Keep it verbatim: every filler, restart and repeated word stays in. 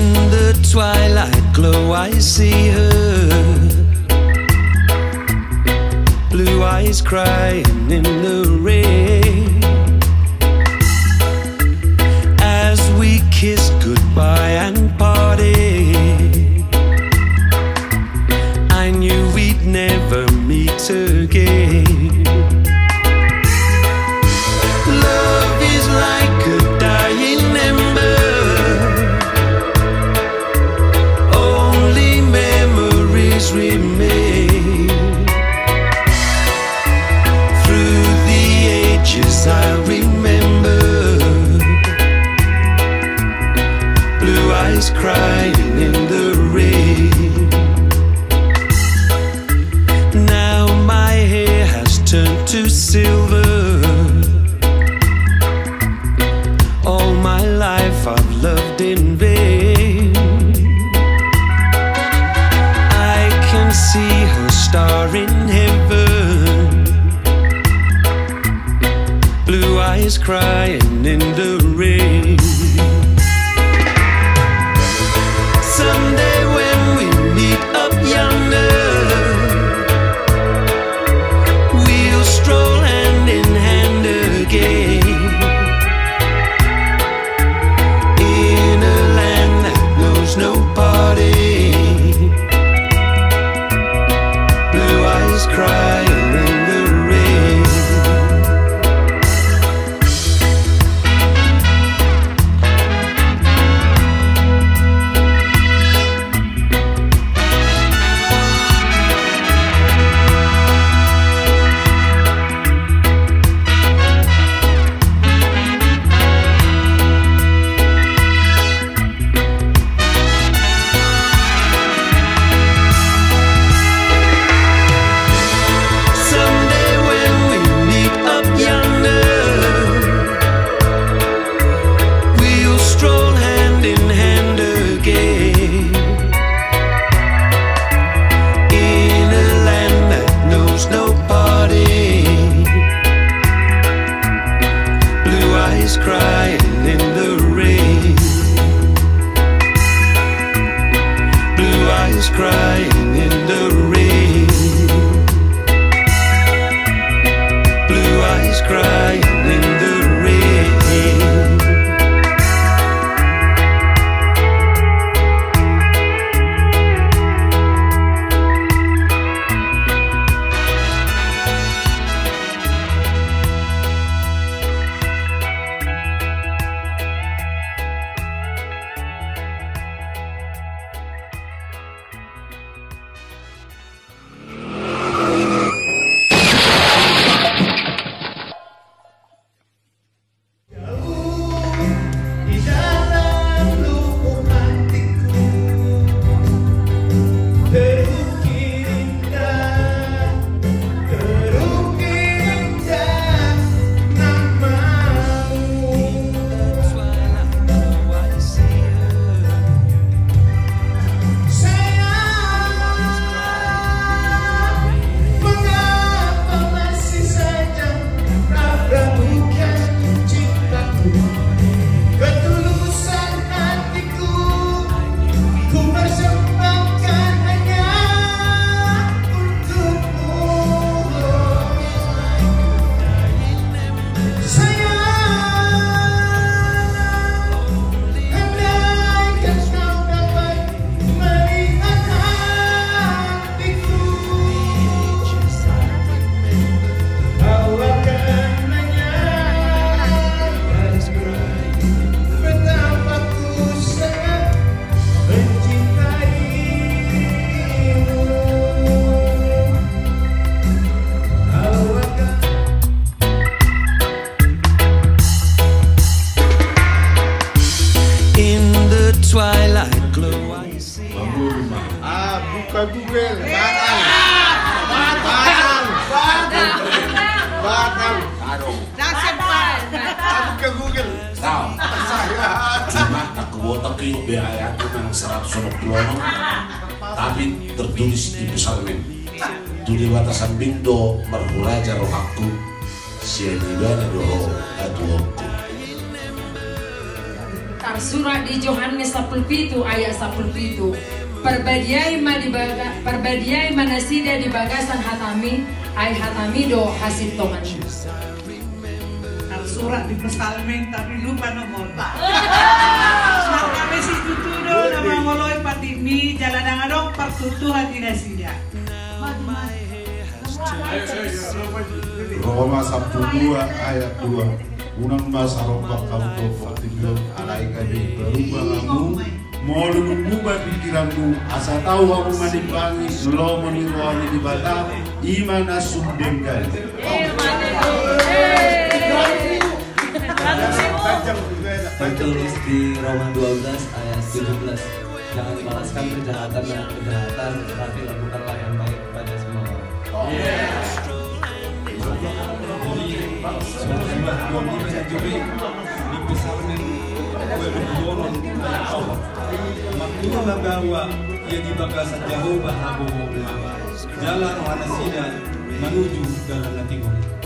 In the twilight glow I see her, blue eyes crying in the rain. As we kiss goodbye and parted, I knew we'd never meet again. Love is like a dying ember, only memories remain. Through the ages I remember, blue eyes crying in the rain. Now my hair has turned to silver. All my life I've loved in vain. I can see her star in heaven, blue eyes crying in the rain. Someday when we meet up yonder, we'll stroll hand in hand again, in a land that knows no parting, blue eyes crying in the rain. Someday when we meet up yonder, we'll stroll hand in hand again, in a land that knows no parting, blue eyes crying in the rain, blue eyes crying in the rain, blue eyes crying in the rain. Di dalam lubuk hatiku terukir indah, terukir indah namamu. Sayang, mengapa masih saja meragukan cintaku? Ketulusan hatiku ku persembahkan hanya untukmu. Sayang, andaikan kau dapat melihat hatiku, kau akan menyadari betapa ku sangat mencintaimu. Kau akan In the twilight glow I see. Ah, buka Google, batal, batal, batal, batal. Ah, buka Google. Tao, Saya. cuma tak kuota kayo biaya ko ng sarap sunok lono. Tapi tertulis di Psalmen. Tuli batasan bindo marhuraja rohaku. Siya nibana doho at uokku. tersurat di Yohanes sepuluh pitu ayat sepuluh pitu. Perbadiai ma di baga, perbadiai manasida di bagasan hatami, ay hatami do hasil Tuhan. Tersurat di pesalmen tapi lupa nomor. Nah kami si tutudo nama ngoloi patimi jalan dong pertutuhan tidak sida. Roma sepuluh dua ayat dua. Unang masarobak kamu fortibio alai kami berubah kamu mau mengubah pikiranmu asa tahu kamu manimbangi lo meniruani di bata iman asum denggal. Tertulis di Roma dua belas ayat tujuh belas. Jangan balaskan kejahatan dengan kejahatan, tapi lakukanlah yang baik pada semua orang. Maknanya membawa ia di bagasan jauh bahabu jalan Wanasida menuju Galana Timur.